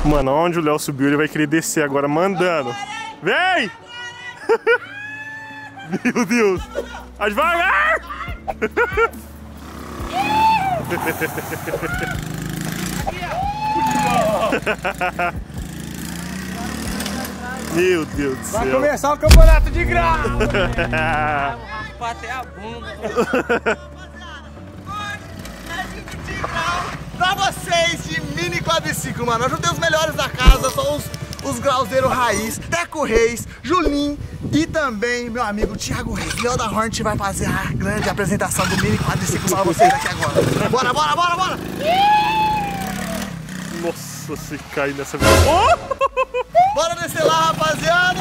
Mano, onde o Léo subiu, ele vai querer descer agora, mandando. Vem! Meu Deus! Vai devagar! Meu Deus do céu! Vai começar o campeonato de grau! Raspar até a bunda. Pra vocês de mini quadriciclo, mano. Eu juntei os melhores da casa, são os grauzeiros raiz, Teco Reis, Julinho e também meu amigo Thiago Reis. Léo da Hornet vai fazer a grande apresentação do mini quadriciclo pra vocês aqui agora. Bora, bora, bora, bora! Nossa, se cai nessa vez. Oh! Bora descer lá, rapaziada!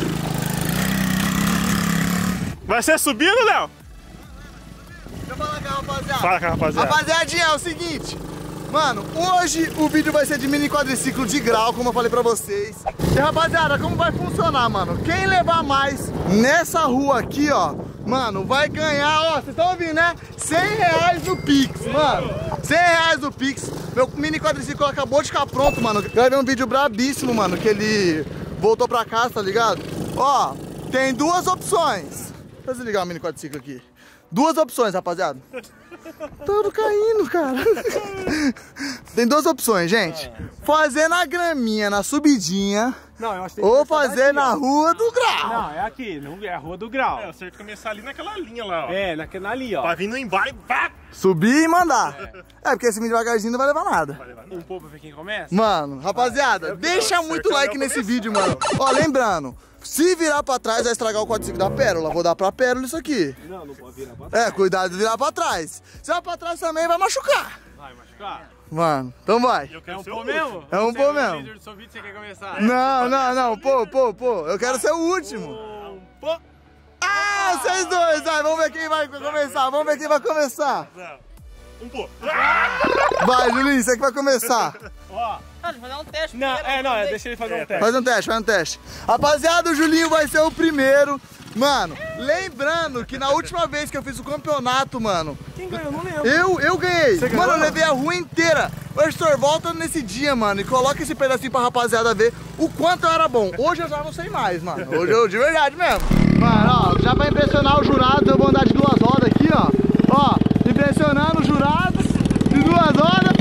Vai ser subindo, Léo? Deixa eu falar com a rapaziada. Fala com a rapaziada. Rapaziadinha, é o seguinte. Mano, hoje o vídeo vai ser de mini quadriciclo de grau, como eu falei pra vocês. E rapaziada, como vai funcionar, mano? Quem levar mais nessa rua aqui, ó, mano, vai ganhar, ó, vocês estão ouvindo, né? R$100 no Pix, mano. R$100 no Pix. Meu mini quadriciclo acabou de ficar pronto, mano. Gravei um vídeo brabíssimo, mano, que ele voltou pra casa, tá ligado? Ó, tem duas opções. Deixa eu desligar o mini quadriciclo aqui. Duas opções, rapaziada. Tudo caindo, cara. Tem duas opções, gente. Fazer na graminha, na subidinha. Não, eu acho que ou fazer na rua do grau. Não, é aqui, não é a rua do grau. É, o certo começar ali naquela linha lá, ó. É, naquela ali, ó. Vai vindo embaixo e pá! Subir e mandar. É, porque esse devagarzinho não vai levar nada. Um pouco pra ver quem começa? Mano, rapaziada, deixa muito like nesse vídeo, mano. Ó, lembrando, se virar pra trás vai estragar o quadriciclo da Pérola. Vou dar pra Pérola isso aqui. Não, não pode virar pra trás. É, cuidado de virar pra trás. Se virar pra trás também vai machucar. Vai machucar? Mano, então vai. É um pô mesmo? É um pô mesmo. Líder do seu vídeo, você quer começar? Não, não, não, pô. Eu quero ser o último. Pô. Ah, vocês dois, vai, vamos ver quem vai começar. Vamos ver quem vai começar. Um pô! Vai, Julinho, você que vai começar. Ó. Deixa eu fazer um teste. Não, deixa ele fazer um teste. Faz um teste. Rapaziada, o Julinho vai ser o primeiro. Mano, lembrando que na última vez que eu fiz o campeonato, mano... Quem ganhou? Eu não lembro. Eu ganhei. Você ganhou? Mano, eu levei a rua inteira. Ô, Heitor, volta nesse dia, mano, e coloca esse pedacinho pra rapaziada ver o quanto eu era bom. Hoje eu já não sei mais, mano. Hoje eu de verdade mesmo. Mano, ó, já pra impressionar os jurados, eu vou andar de duas rodas aqui, ó. Ó, impressionando os jurados de duas rodas.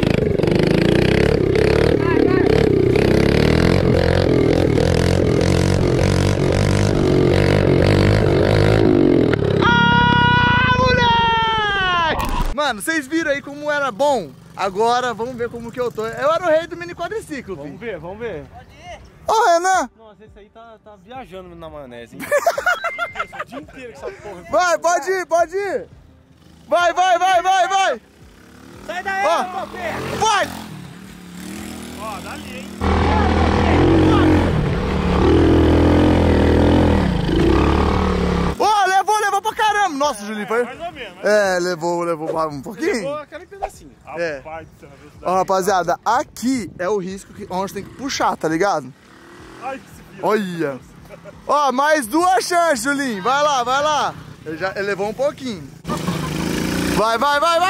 Mano, vocês viram aí como era bom? Agora vamos ver como que eu tô. Eu era o rei do mini quadriciclo, filho. Vamos ver. Ô, Renan! Nossa, esse aí tá viajando na maionese, hein? O dia inteiro com essa porra. Vai, pode ir! Vai! Sai daí, Ó. meu pé! Vai! Ó, dali, hein? Ó, levou pra caramba! Nossa, Julinho, foi? Mais ou menos. É, levou um pouquinho. Levou aquele pedacinho. É. Rapaz do céu, na velocidade. Ó, rapaziada, aqui é o risco onde tem que puxar, tá ligado? Ai, que se vira. Olha! Ó, mais duas chances, Julinho. Vai lá. Ele levou um pouquinho. Vai!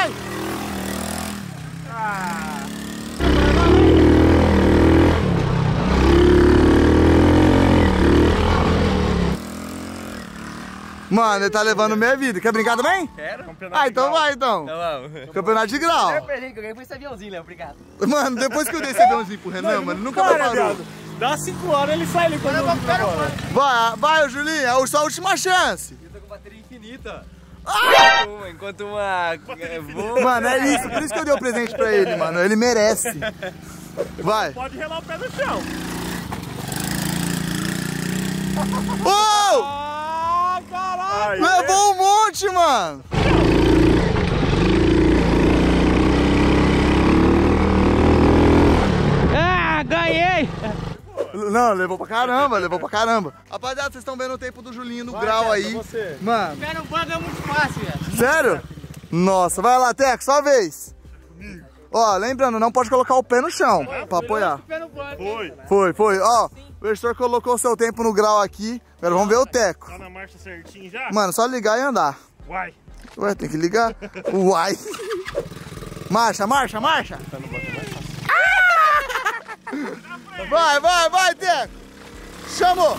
Mano, ele tá levando meia vida. Quer brincar também? Quero. Ah, então vai, então. Então vamos. Campeonato de grau. O presente que eu ganhei foi esse aviãozinho, Léo. Obrigado. Mano, depois que eu dei esse aviãozinho pro Renan, mano, nunca mais parou. Dá 5 horas, ele sai ali quando eu vou embora. Vai, Julinho, é a sua última chance. Eu tô com bateria infinita. Ah! Enquanto uma... Vou... Mano, é isso, por isso que eu dei o presente pra ele, mano. Ele merece. Vai. Pode relar o pé no chão. Oh! Ah, caralho! Levou um monte, mano. Ah, ganhei! Não, levou pra caramba. Rapaziada, vocês estão vendo o tempo do Julinho no grau aí. Mano, Pé no banco é muito fácil, velho. sério? Nossa, vai lá, Teco, sua vez. Ó, lembrando, não pode colocar o pé no chão pra apoiar. Pé no banco. Foi. Ó, o Heitor colocou o seu tempo no grau aqui. Agora vamos ver o Teco. Tá na marcha certinho já? Mano, só ligar e andar. Vai. Ué, tem que ligar. Uai. Marcha. Vai, Teco. Chamou.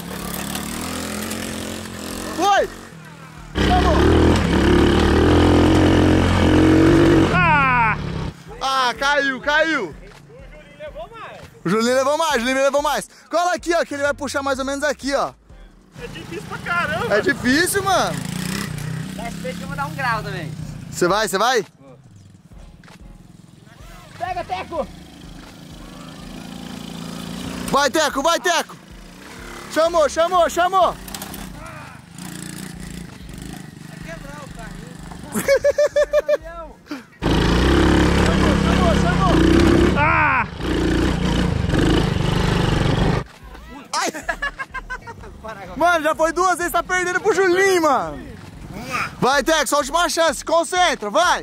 Foi. Chamou. Ah, caiu. O Julinho levou mais. Cola aqui, ó, que ele vai puxar mais ou menos aqui, ó. É difícil pra caramba. É difícil, mano. Deixa eu dar um grau também. Você vai? Pega, Teco! Vai, Teco. Chamou. Vai quebrar o carrinho. Chamou. Ah! Ai. Mano, já foi 2 vezes, tá perdendo pro Julinho, mano. Vai, Teco, só a última chance, concentra, vai.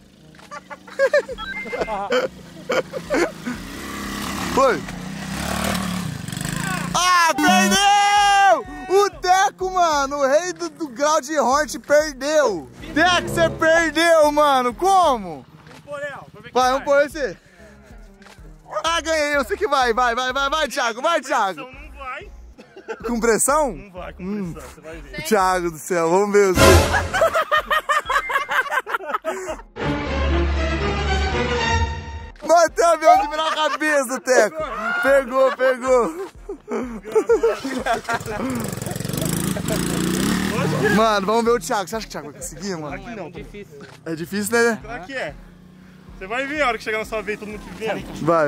Foi. Ah, perdeu! O Teco, mano, o rei do grau de Hornet perdeu. Teco, você perdeu, mano, como? Vamos pôr esse. Ah, ganhei, eu sei que vai, Thiago, Não vai. Com pressão? Não vai com pressão, você vai ver. Thiago do céu, vamos ver você. Bateu o avião de virar a cabeça, Teco. Pegou. Mano, vamos ver o Thiago. Você acha que o Thiago vai conseguir, mano? Aqui não, difícil. É difícil, né? será que é? Você vai ver a hora que chegar na sua vez, todo mundo te vendo. Vai.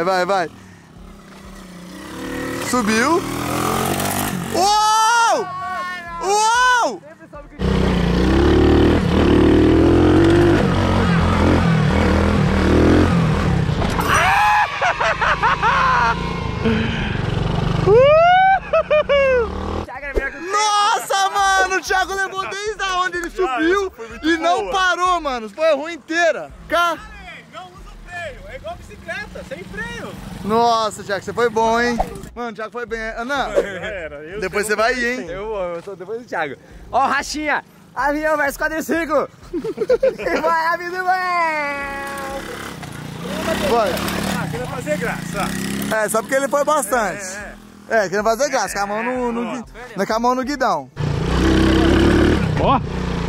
Subiu. Uou! Nossa, mano, o Thiago levou desde onde ele subiu e não parou, mano. Foi a rua inteira. Não usa freio, é igual bicicleta, sem freio. Nossa, Thiago, você foi bom, hein? Mano, o Thiago foi bem. Ana, depois você vai ir, hein? Eu sou depois do Thiago. Ó, Rachinha! Avião versus quadriciclo! Vai, avião, Vai. Queria fazer graça. É, só porque ele foi bastante. Querendo fazer graça, com a mão com a mão no guidão. Ó.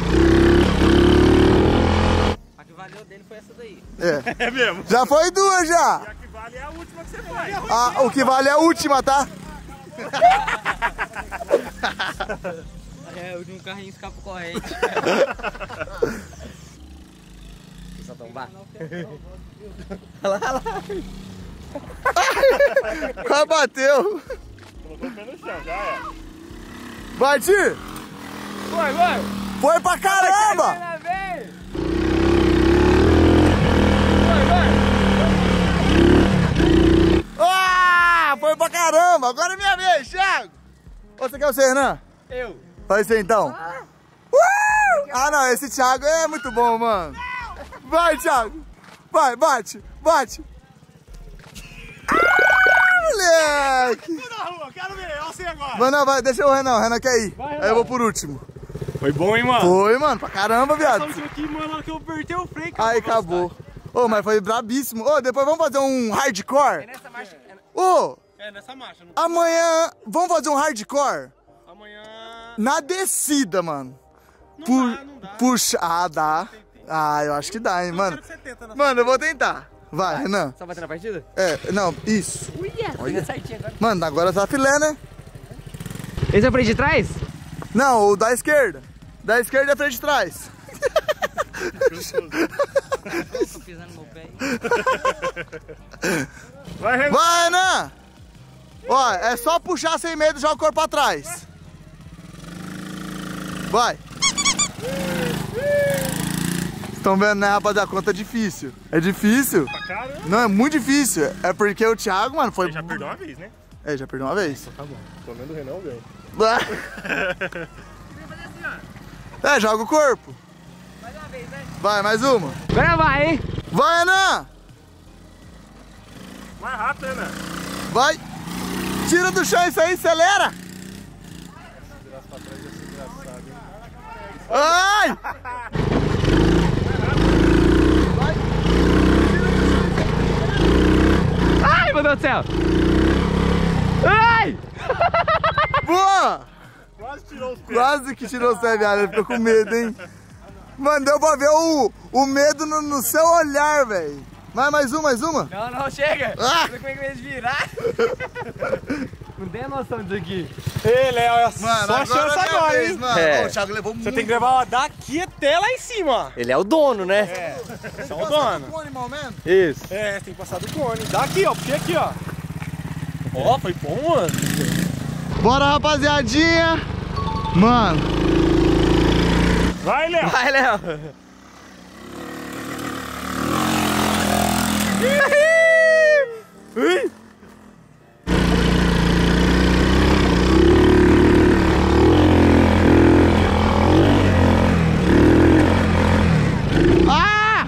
A que valeu dele foi essa daí. É mesmo. Já foi 2 já. E a que vale é a última que você faz. Ah, o que vale é a última, tá? É, o último carrinho escapa corrente. Só tombar. Olha lá. Quase bateu. Colocou o pé no chão, já é. Vai, Ti. Vai. Foi pra caramba. Ah, foi pra caramba. Agora é minha vez, Thiago. Ou você quer o seu, Renan? Eu. Faz você então. Ah, não, esse Thiago é muito bom, mano. Vai, Thiago. Vai, bate. Moleque! Tô na rua, quero ver, olha você agora. Mas não, vai, deixa o Renan quer ir. Aí eu vou por último. Foi bom, hein, mano? Foi, mano, pra caramba, viado. Só aqui, mano, na hora que eu apertei o freio, Aí acabou. Ô, mas foi brabíssimo. Ô, depois vamos fazer um hardcore? Nessa marcha. Ô, É, nessa marcha. Não... amanhã, vamos fazer um hardcore? Amanhã... Na descida, mano. Não dá. Puxa, dá. Ah, eu acho que dá, hein, mano. Quero que você tenta na Mano, eu vou tentar. Vai, Renan. Só bater na partida? Não, isso. Olha certinho agora. Mano, agora tá filé, né? Esse é o freio de trás? Não, o da esquerda. Da esquerda é freio de trás. Tô pisando no meu pé. Vai, Renan. Vai, Renan. Ó, é só puxar sem medo e jogar o corpo pra trás. Vai. Estão vendo, né, rapaziada? A conta é difícil. É difícil? Pra caramba. Não, é muito difícil. É porque o Thiago, mano, foi... Você já perdeu uma vez, né? É, já perdeu uma vez. Tá bom. Tô vendo o Renan ganho. Joga o corpo. Mais uma vez, né? Vai, mais uma. Agora vai, hein? Vai, Renan. Mais rápido, Renan. Vai. Tira do chão isso aí, acelera. Ai! Ai, meu meu Deus do céu. Ai! Boa! Quase tirou os pés. Quase que tirou os pés, viado. Ele ficou com medo, hein? Mano, deu pra ver o medo no seu olhar, velho. Mais uma? Não, chega. Ah! Como é que vai virar? Não tem a noção disso aqui. Ei, Léo, é Mano, só chance agora, hein? mano. É. Ô, o Thiago levou muito. Você tem que levar daqui até lá em cima, ó. Ele é o dono, né? Você é o dono. Com o animal mesmo? Isso. É, você tem que passar do cone. Daqui, ó, porque aqui, ó. Ó, foi bom, mano. Bora, rapaziadinha. Mano. Vai, Léo. Vai, Léo. Ui. Ah!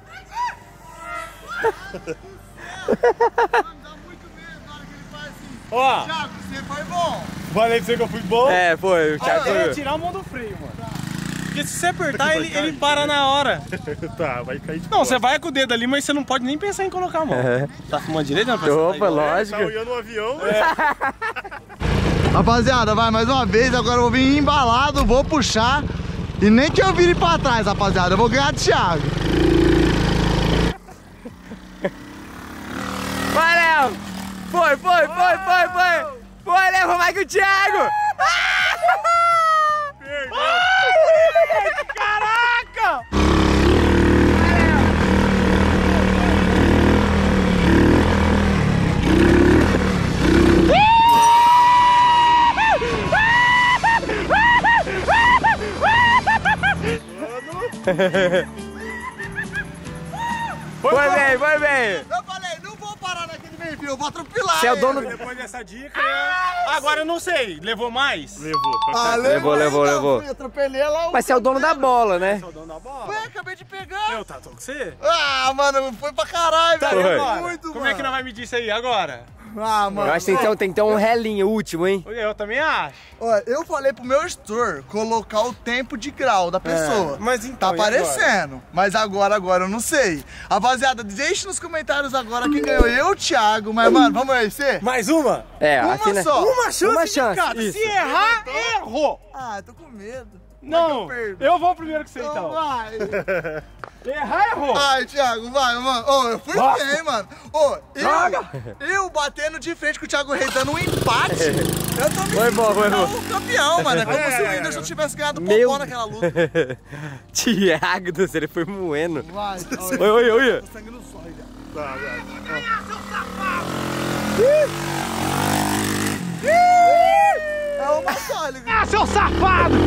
Ó, Thiago, você foi bom. falei pra você que eu fui bom. É, foi. O Thiago Tem que foi. tirar a mão do freio, mano. Porque se você apertar, ele para na hora. Tá, vai cair de Não, costas. você vai com o dedo ali, mas você não pode nem pensar em colocar a mão. Tá fumando direito, não? Opa, lógico. Tá olhando o avião. Rapaziada, vai mais uma vez. Agora eu vou vir embalado, vou puxar. E nem que eu vire pra trás, rapaziada. Eu vou ganhar do Thiago. Vai, Léo. Foi. Foi, Léo. Vai mais que o Thiago. Caraca! Foi bem. Eu falei, não vou parar naquele meio-fio, eu vou atropelar. Você é o dono ele. Depois dessa dica, agora eu não sei. Levou mais? Levou. Ah, Levou. Eu atropelei lá. Mas você é o dono da bola, né? Sou o dono da bola. Ué, acabei de pegar. Eu tô com você? Ah, mano, foi pra caralho, Tá, velho. e agora? Muito, Como é que nós vai medir isso aí agora? Ah, mano. Eu acho que tem que ter um relinho último, hein? Eu também acho. Olha, eu falei pro meu gestor colocar o tempo de grau da pessoa. Mas então, Tá e agora? aparecendo. Mas agora eu não sei. Rapaziada, deixe nos comentários agora quem ganhou. Eu, o Thiago. Mas, mano, vamos vencer? Mais uma? É, Uma assim, né? só. Uma chance, Uma de chance, cada. isso. Se errar, errou. Ah, eu tô com medo. Não, Vai que eu perco. eu vou primeiro que você Então então. vai. Errar, errou. Vai, Thiago, vai, mano. Ô, eu fui Nossa. bem, mano. Ô, eu batendo de frente com o Thiago Reis dando um empate. Eu tô me Foi bom, foi sentindo bom. um campeão, mano. É como se o Whindersson tivesse ganhado Meu- popó naquela luta. Thiago do céu, ele foi moendo. Vai, Oi. Tá sangue no sol, já. Tá, vai. É uma só, ele... Ah, seu safado!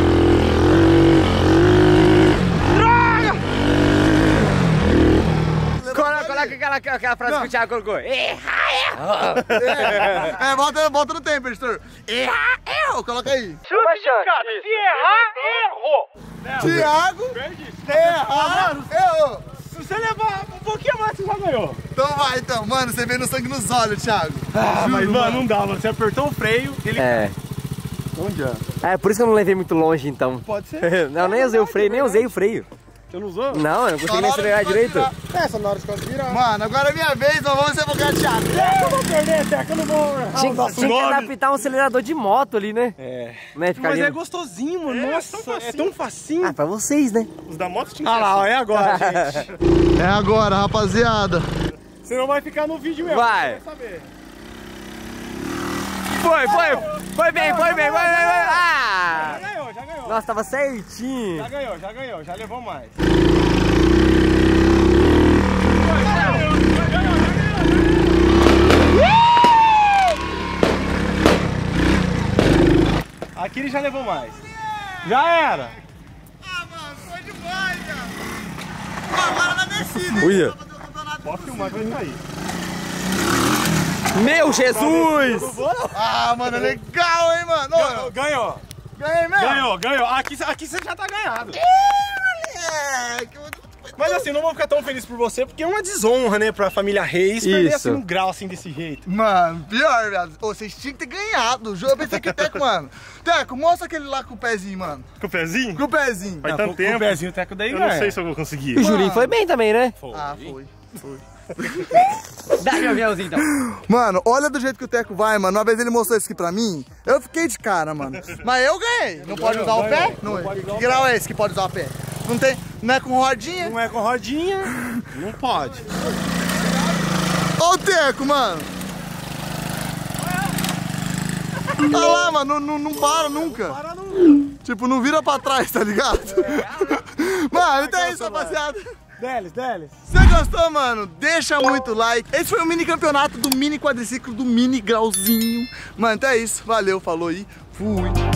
Coloca aquela frase que o Thiago colocou. Errar, bota no tempo, editor. Errou, coloca aí. Uma chance. Se errar, errou. Thiago, errou. Se você levar um pouquinho mais, você já ganhou. Então vai, então. Mano, você veio no sangue nos olhos, Thiago. Ah, Juro, mas mano, não dá, mano. Você apertou o freio, ele... É. Não adianta. É, por isso que eu não levei muito longe, então. Pode ser. Não, nem usei o freio, nem usei o freio. Você não usou? Não, eu não consegui nem acelerar direito. É, só na hora de conseguir virar. Mano, agora é minha vez, então vamos ser pro Thiago. Eu vou perder, até que eu não vou... Tinha que adaptar um acelerador de moto ali, né? É. Né? Ficar Mas ali... é gostosinho, mano. Nossa, é tão facinho. Ah, pra vocês, né? Os da moto tinham Ah lá, ó, é agora, gente. É agora, rapaziada. Você não vai ficar no vídeo mesmo. Vai. Você vai saber. Foi bem. Ah! Já ganhou. Nossa, tava certinho. Já ganhou, já levou mais. Aqui ele já levou mais. Já era. Ah, mano, foi demais, cara. Agora na descida, Uia. pra fazer o campeonato. Pode filmar que vai cair. Meu Jesus! Ah, mano, é legal, hein, mano. Ô, Ganhou. ganhei mesmo. Ganhou. Aqui você já tá ganhado. Moleque, Mas assim, não vou ficar tão feliz por você, porque é uma desonra, né, pra família Reis perder Isso. assim um grau assim desse jeito. Mano, pior, viado. Ô, vocês tinham que ter ganhado. Eu pensei que o Teco, mano. Teco, mostra aquele lá com o pezinho, mano. Com o pezinho? Com o pezinho. Faz Não, tanto com tempo. o pezinho, o teco daí Eu ganha. não sei se eu vou O conseguir. Julinho foi bem também, né? Ah, foi. Dá meu aviãozinho então. Mano, olha do jeito que o Teco vai, mano. Uma vez ele mostrou isso aqui pra mim, eu fiquei de cara, mano. Mas eu ganhei. Não pode usar o pé? Não. Que grau é esse que pode usar o pé? Não tem, não é com rodinha? Não é com rodinha, não pode. Olha o Teco, mano. Olha lá, mano, não para nunca. Tipo, não vira pra trás, tá ligado? Mano, então é isso, rapaziada. Deles. Se você gostou, mano, deixa muito like. Esse foi o mini campeonato do mini quadriciclo do mini grauzinho. Mano, então é isso. Valeu, falou aí. Fui.